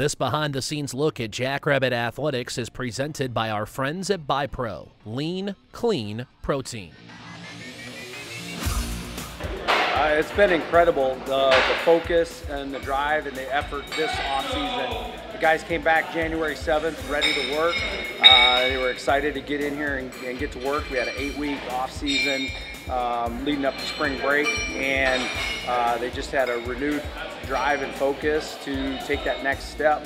This behind-the-scenes look at Jackrabbit Athletics is presented by our friends at BiPro, Lean, Clean Protein. It's been incredible, the focus and the drive and the effort this offseason. The guys came back January 7th ready to work. They were excited to get in here and get to work. We had an 8-week offseason leading up to spring break, and they just had a renewed drive and focus to take that next step.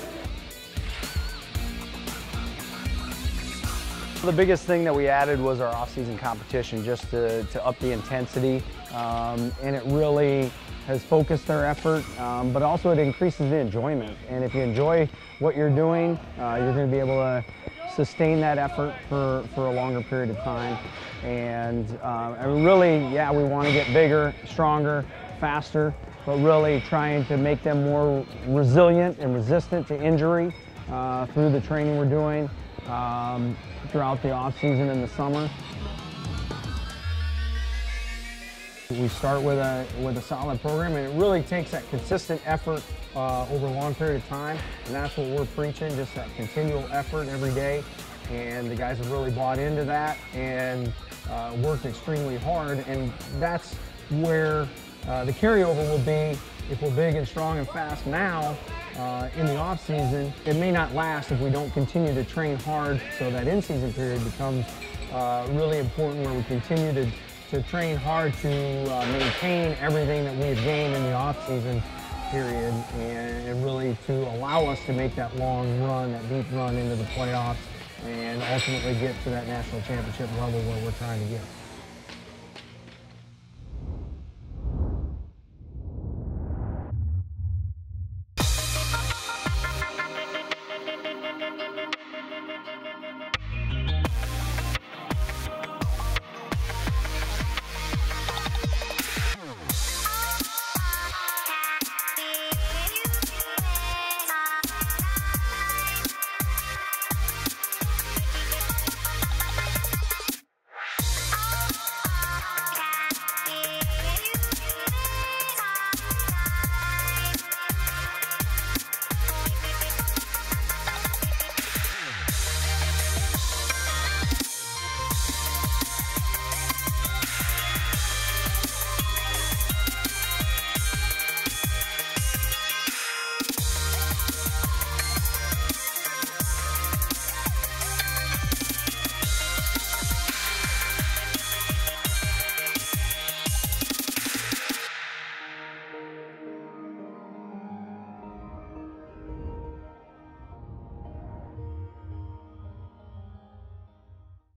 The biggest thing that we added was our off-season competition, just to up the intensity, and it really has focused their effort, but also it increases the enjoyment. And if you enjoy what you're doing, you're going to be able to sustain that effort for a longer period of time. And really, yeah, we want to get bigger, stronger, faster, but really trying to make them more resilient and resistant to injury through the training we're doing throughout the off-season and the summer. We start with a solid program, and it really takes that consistent effort over a long period of time, and that's what we're preaching, just that continual effort every day. And the guys have really bought into that and worked extremely hard, and that's where the carryover will be. If we're big and strong and fast now in the off season, it may not last if we don't continue to train hard, so that in-season period becomes really important, where we continue to train hard to maintain everything that we've gained in the off-season period, and really to allow us to make that long run, that deep run into the playoffs, and ultimately get to that national championship level where we're trying to get.